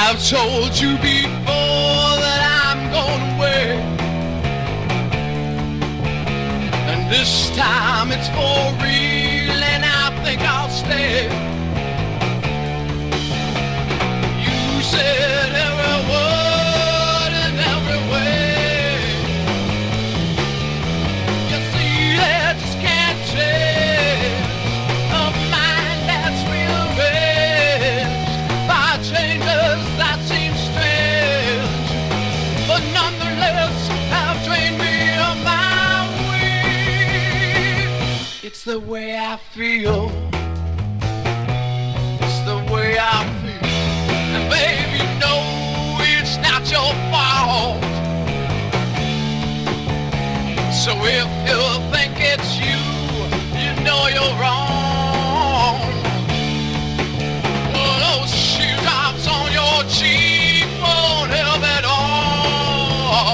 I've told you before that I'm going away, and this time it's for real, and I think I'll stay. You said every word and every way. You see, they just can't change a mind that's rearranged by changes that seem strange, but nonetheless have trained me on my way. It's the way I feel. It's the way I feel. And baby, you know it's not your fault. So if you think it's you, you know you're wrong. Well, those shoe drops on your cheek won't help at all.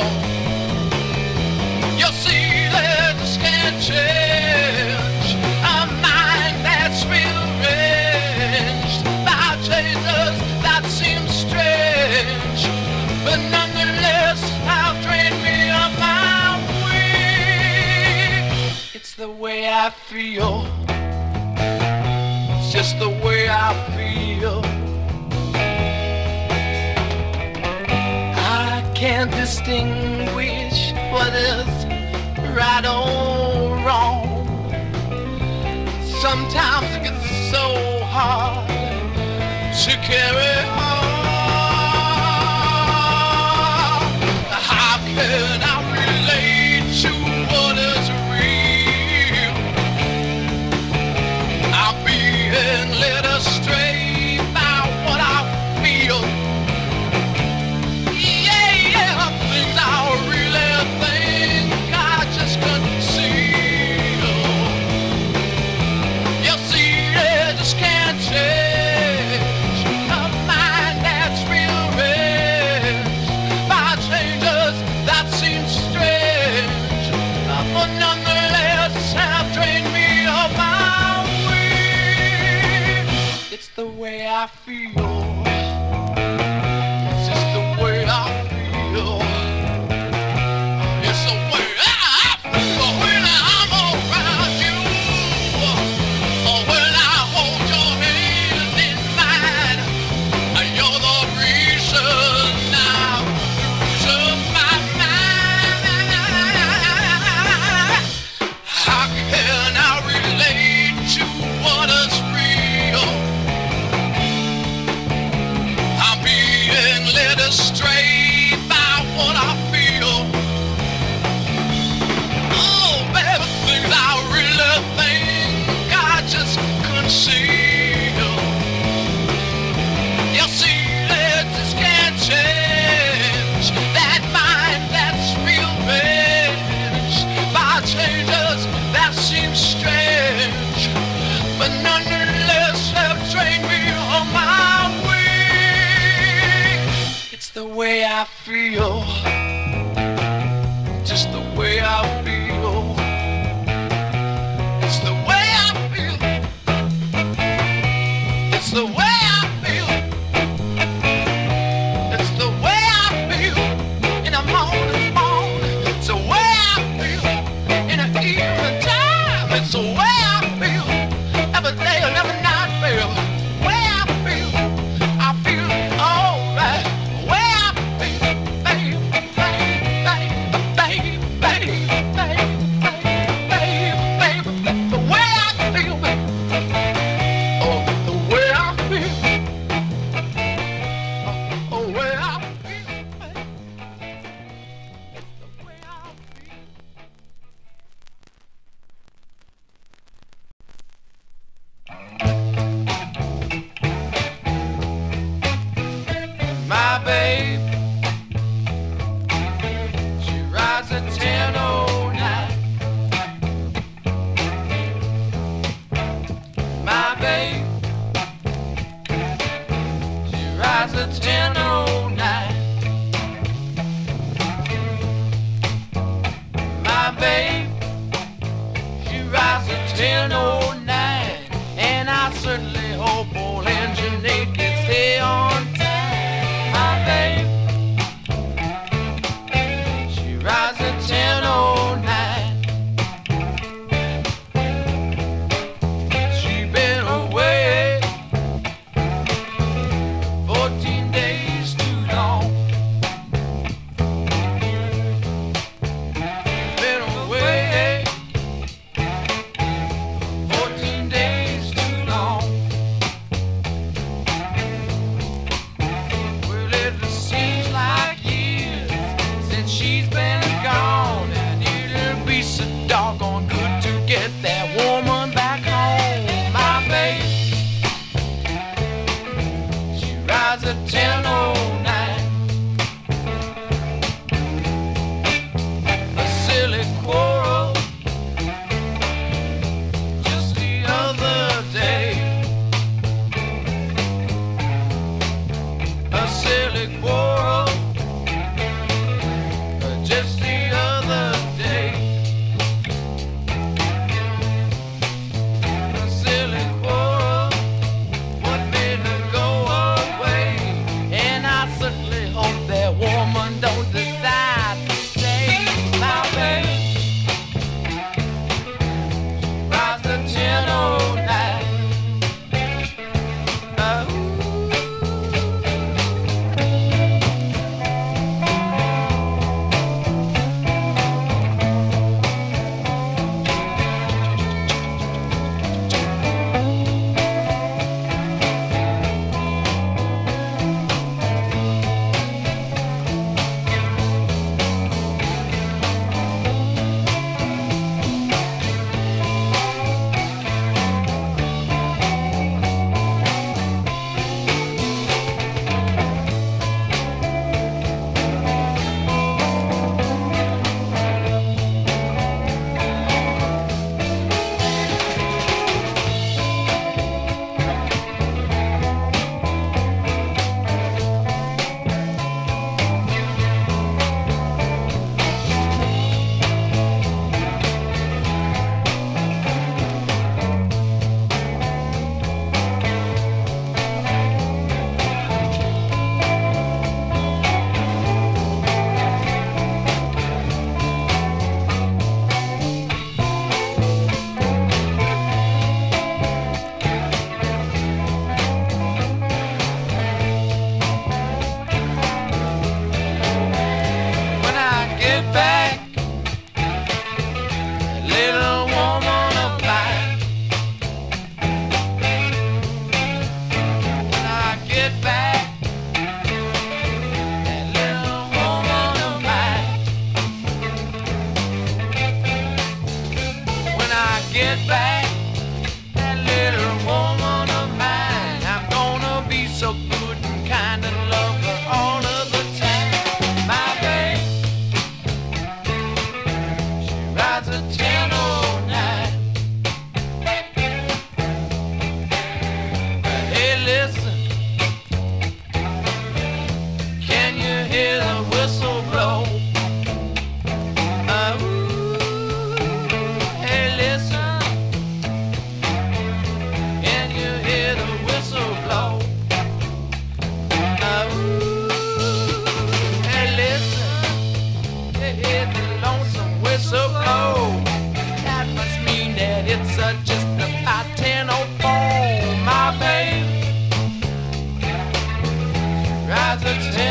You see, they just can't change a mind that's rearranged by changes that seem strange, but nonetheless have trained me on my way. It's the way I feel. It's just the way I feel. I can't distinguish what is right or wrong. Sometimes it gets so hard to carry on. How can I relate to what is real? I'm being led astray by what I feel. Yeah, things I really think I just couldn't see. You see, they just can't change a mind that's rearranged by changes that seem strange, but nonetheless have trained me on my way. It's the way I feel. It's just the way I feel. It's the way I feel when I'm around you, or when I hold your hand in mine. You're the reason I'm losing my mind. How can I relate to what is real? I'm being led astray by what I feel. Oh, baby, things I really think I just conceal. You see, they just can't change that mind that's rearranged by changes that seem strange, but nonetheless have trained me on my way. It's the way I feel. Just the way I feel. It's the way I feel. It's the way I feel. It's the way I feel in the morning. It's the way I feel in the evening time. It's the way I feel every day and every night, baby. Way I feel alright. Way I feel, baby, baby, baby, baby, baby, baby, the way I feel, baby. Oh, the way I feel. Oh, the way I feel, baby. The way I feel. My babe, she rides a 1009. My babe, she rides a 1009. My babe, she rides a 1009. And I certainly hope old engineer can stay on time.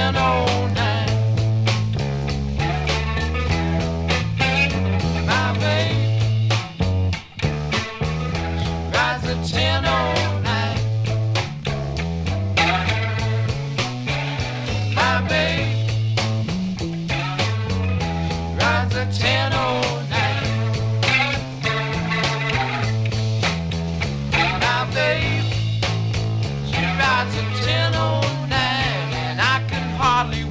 10:09. My babe rides at 10:09. My babe rides at 10:09. My babe, she rides at 10:09, and I can hardly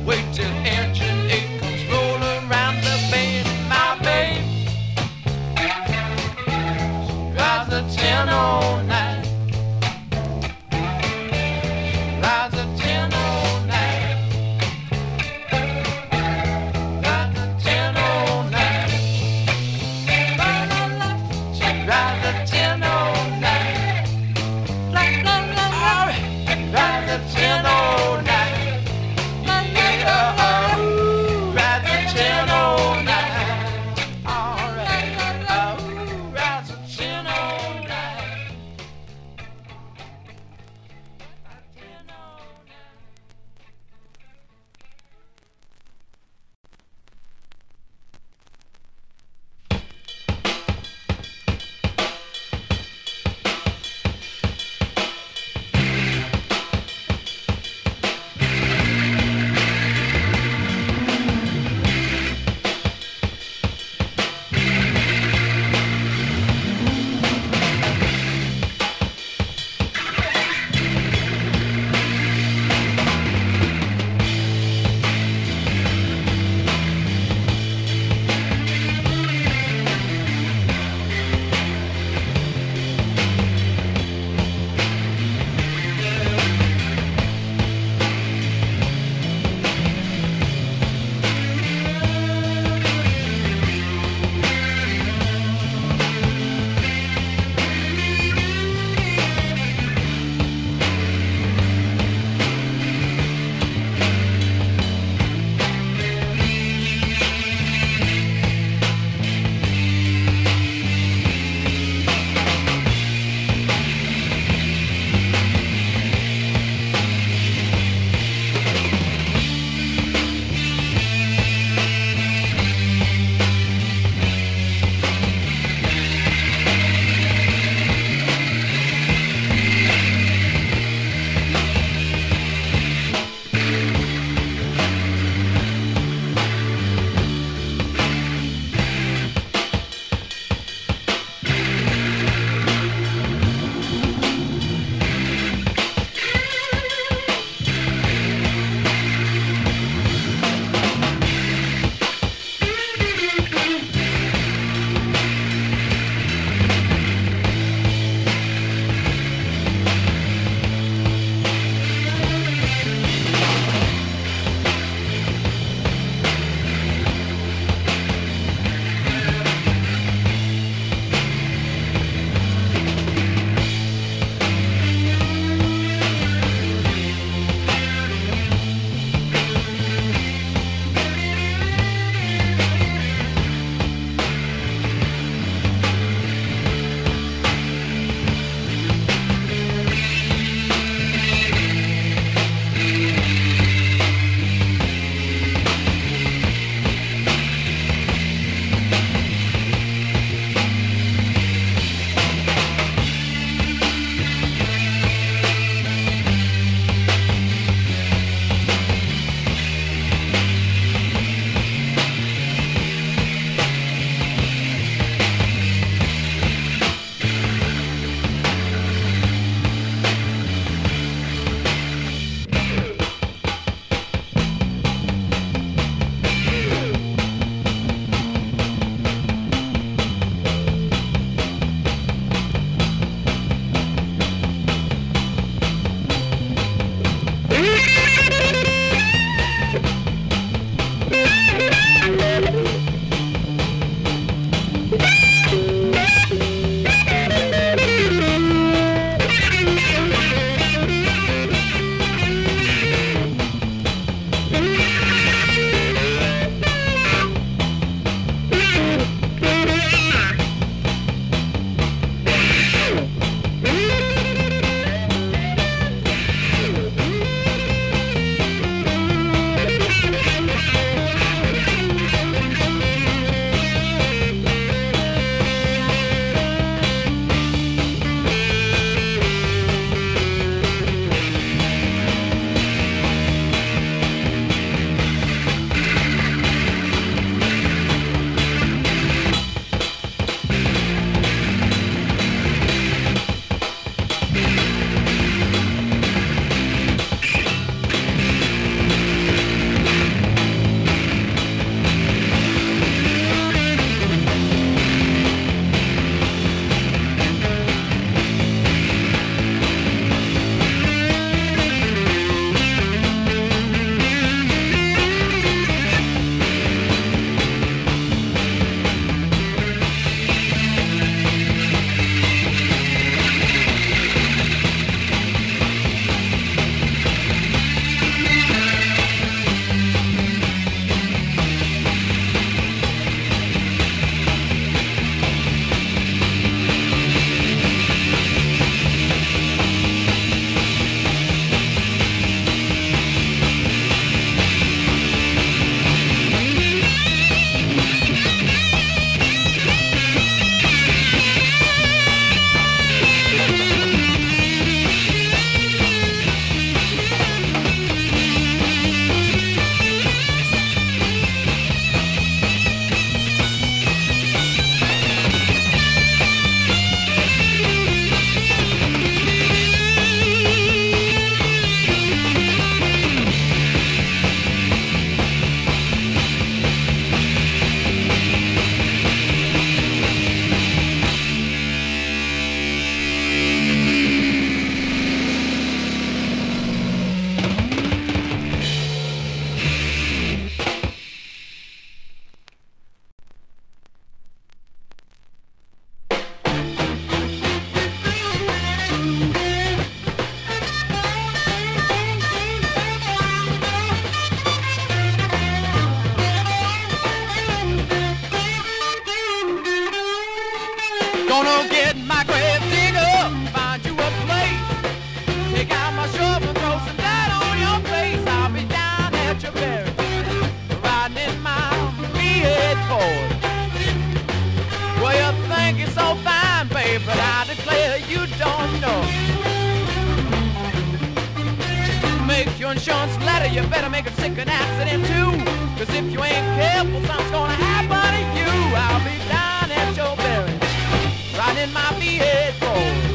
insurance letter, you better make it sick an accident too. Cause if you ain't careful, something's gonna happen to you. I'll be down at your berry, riding my V8 Ford.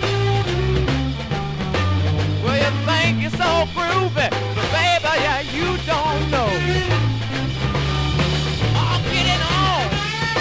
Well, you think you're so groovy, but baby, yeah, you don't know. Oh, get it on.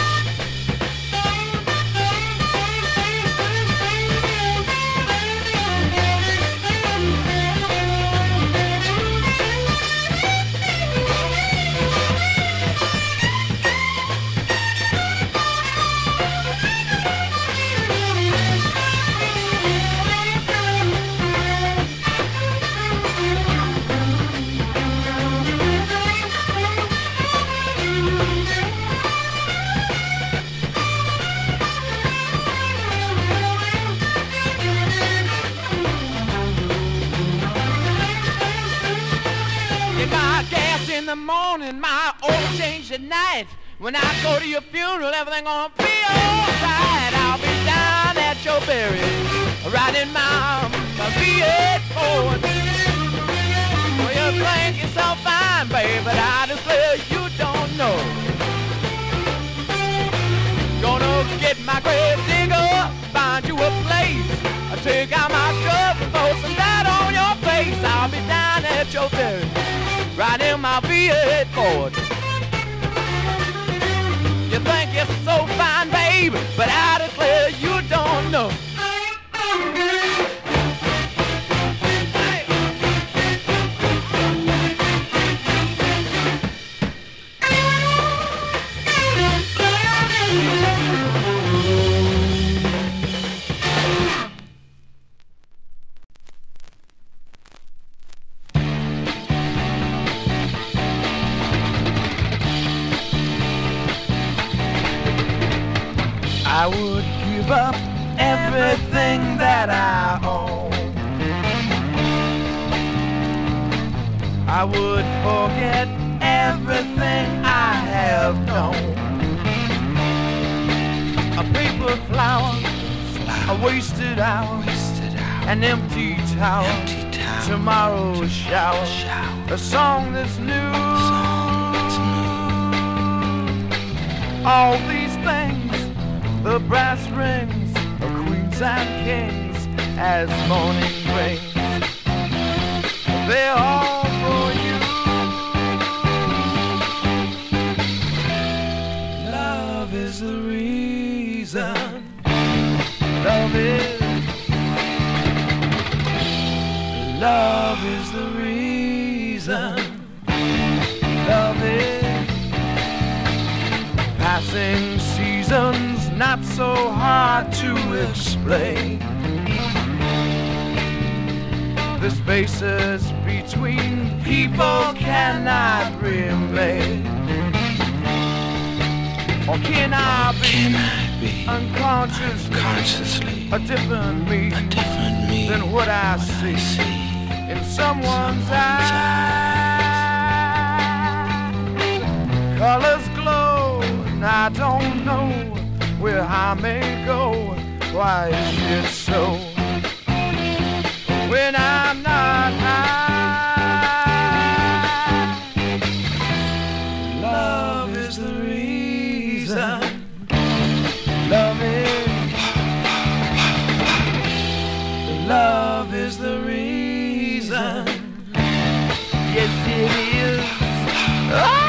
In the morning, my oil change at night. When I go to your funeral, everything gonna be alright. I'll be down at your burial, riding my V8 Ford. Well, you think you're so fine, babe, but I declare you don't know. Gonna get my grave digger, find you a place. I'll take out my cup and throw some dirt on your face. I'll be down at your burial, riding my V8 Ford. You think you're so fine, babe, but I declare you don't know. I would give up everything that I own. I would forget everything I have known. A paper flower, a wasted hour, an empty tower, tomorrow's shower, a song that's new. All these things, the brass rings of queens and kings as morning rings, they're all for you. Love is the reason. Love is. Love is the reason. Love is. Passing seasons not so hard to explain. The spaces between people cannot remain. Or can I be unconsciously a different me than what I see in someone's eye? Colors glow and I don't know where I may go. Why is it so? When I'm not high, love is the reason. Love is. Love is the reason. Yes, it is. Oh!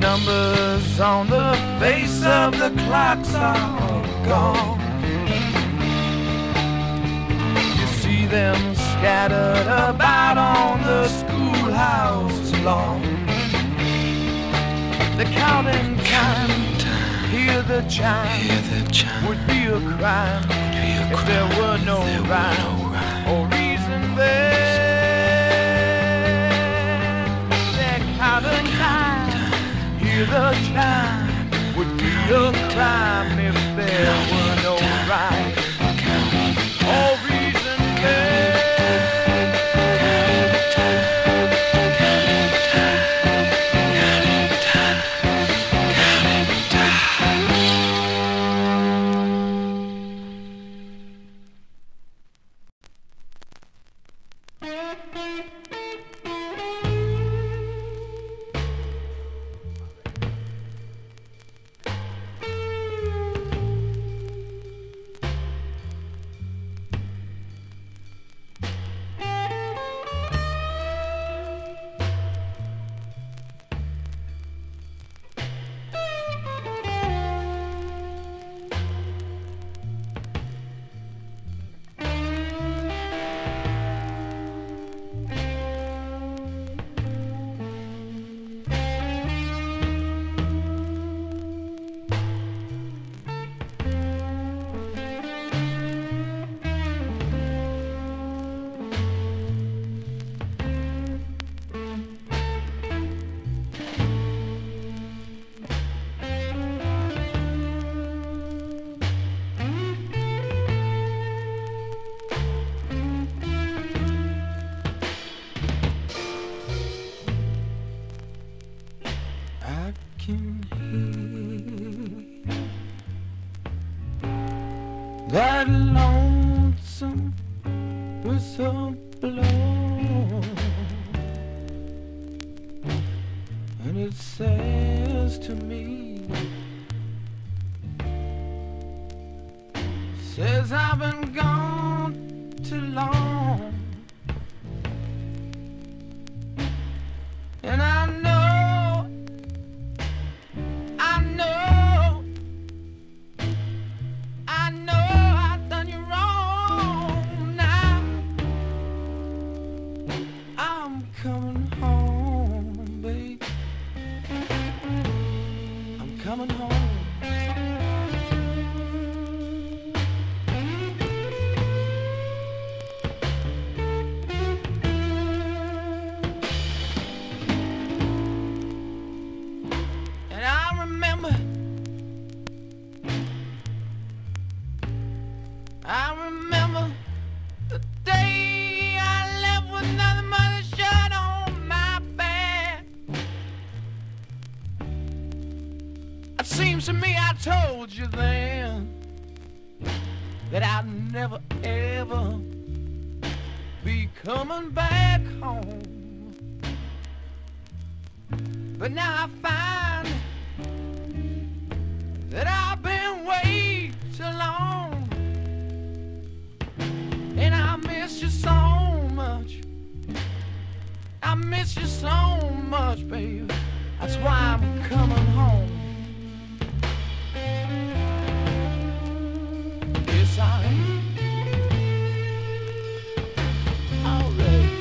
numbers on the face of the clocks are gone. You see them scattered about on the schoolhouse lawn. They're counting time, hear the chime, would be a crime if there were no rhyme or reason there. They're counting time, hear the chime, would be a crime if there were no rhyme or reason there. That lonesome whistle blow, and it says to me, says I've been gone too long, and I know I've done you wrong. Now I'm coming home, babe. I'm coming home. And I remember the day I left with nothing but a shirt on my back. It seems to me I told you then that I'd never ever be coming back home. But now I find that I've been way too long. And I miss you so much. I miss you so much, baby. That's why I'm coming home. Yes, I am. All right.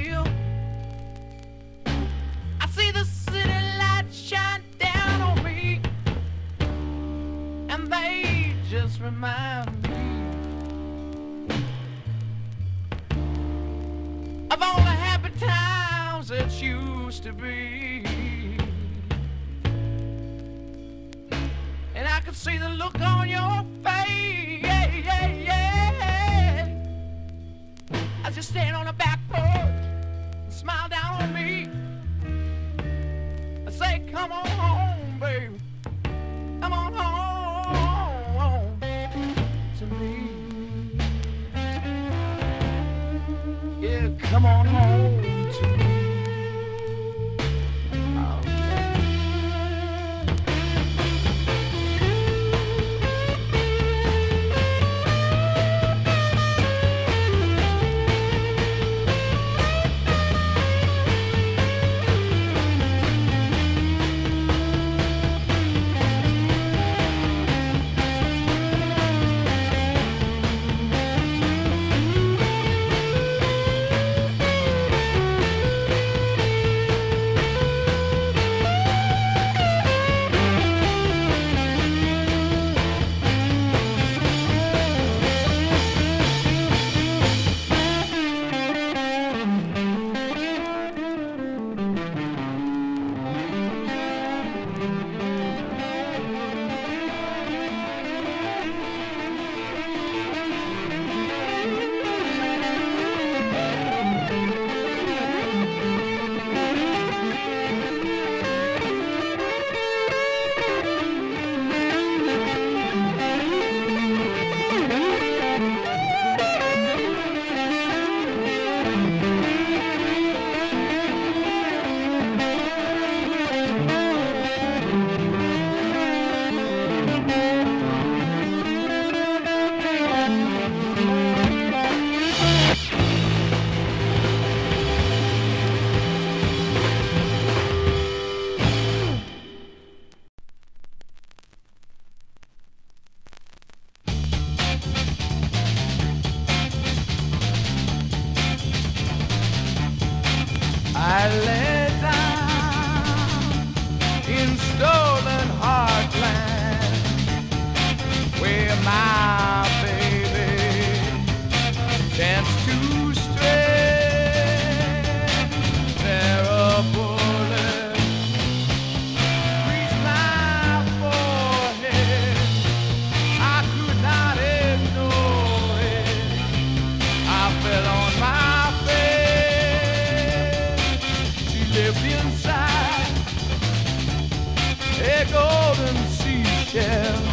feel. I see the city lights shine down on me, and they just remind me of all the happy times that used to be. And I could see the look on your face, as you stand on the back porch and smile down on me. I say, come on home, baby, come on home to me. Yeah, come on home to me. I lay down in stolen heartland, where my baby danced to stray. There a bullet reached my forehead. I could not ignore it. I fell on my face. Lived inside a golden seashell,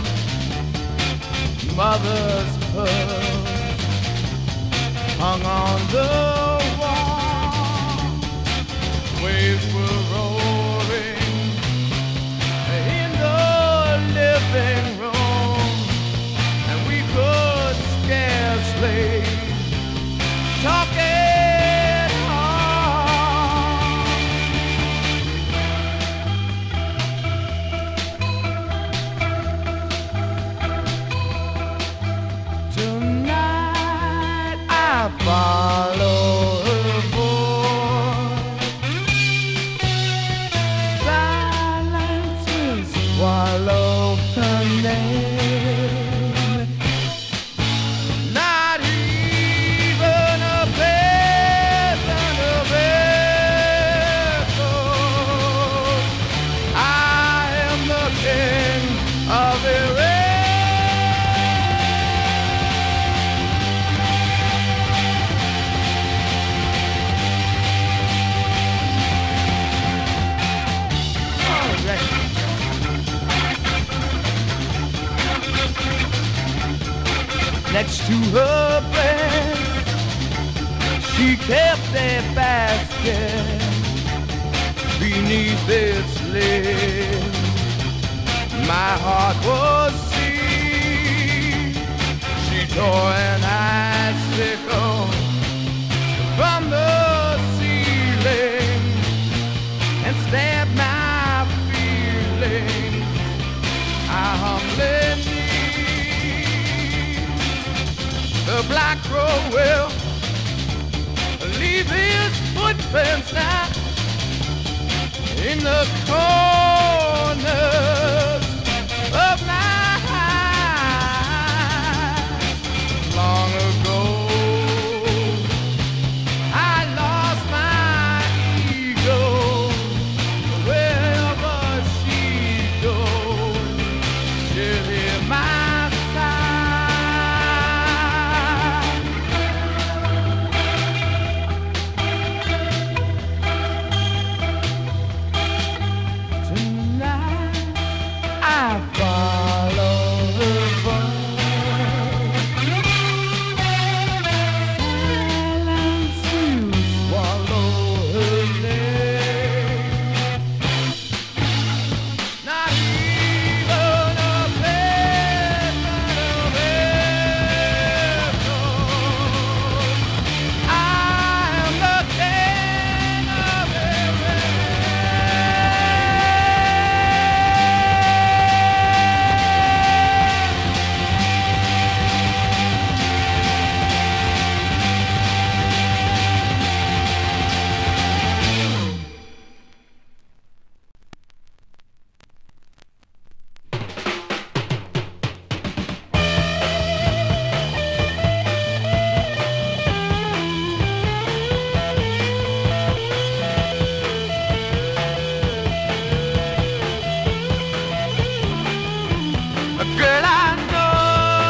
mother's pearls hung on the wall. Waves were roaring in the living room, and we could scarcely talk at all. Tonight I follow her voice. Silence will swallow her name. Not even a peasant of echoes. I am the king of Earrings. Next to her breast, she kept a basket beneath its lid. My heart was seized. She tore an icicle from the ceiling and stabbed my feelings. I humbly knew the black crow will leave his footprints spends now in the corners of my eyes. Long ago, I lost my ego. Wherever she goes, she'll hear my sigh. Tonight, I follow her silence to swallow her name. Not even a pebble of echo. I am the king of girl, I know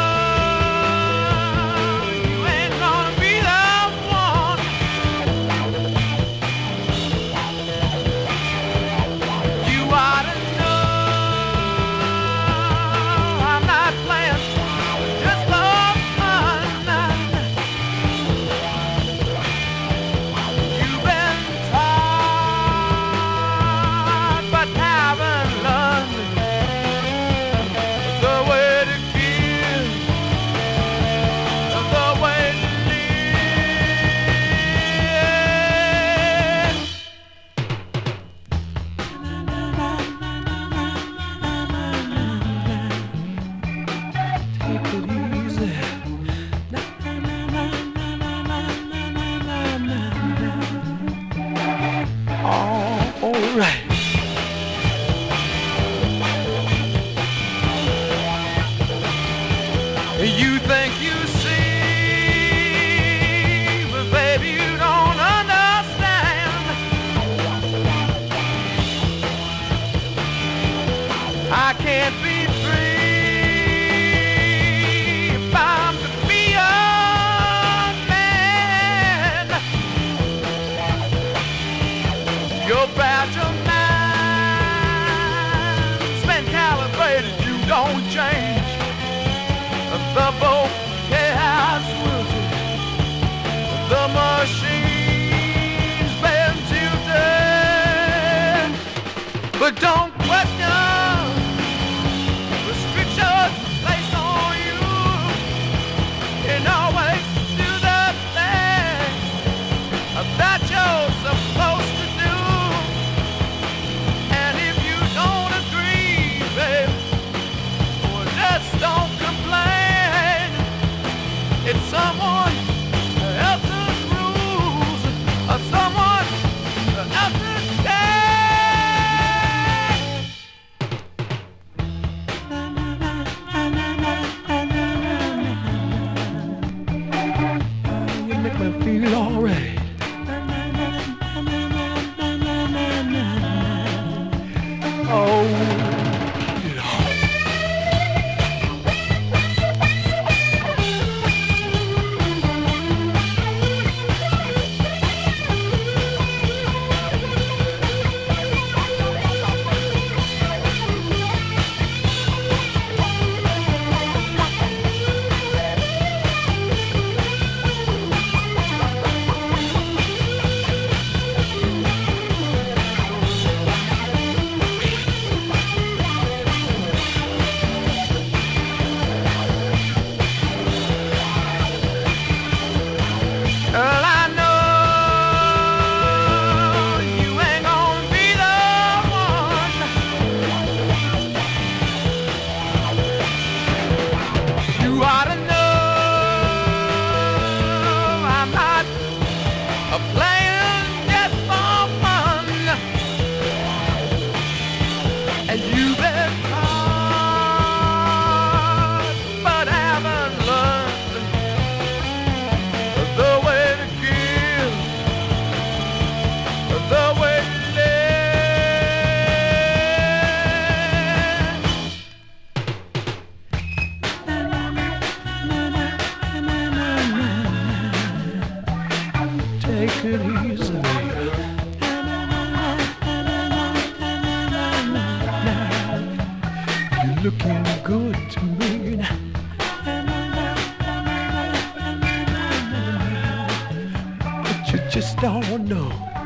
you ain't gonna be the one. You ought to know I'm not playing just for fun. You've been taught but haven't learned the way to give, the way to live. Take it easy. All right. You think you see, but baby, you don't understand. I can't be free if I'm to be a man. Your badge of man's been calibrated, you don't change. The bouquet has wilted, the machine's been tilted. But don't question restrictions placed on you. You always do the things that you're supposed to do. And if you don't agree, babe, well, just don't complain. It's someone else's rules, or someone else's game. You make me feel alright. You're looking good to me. But you just don't know.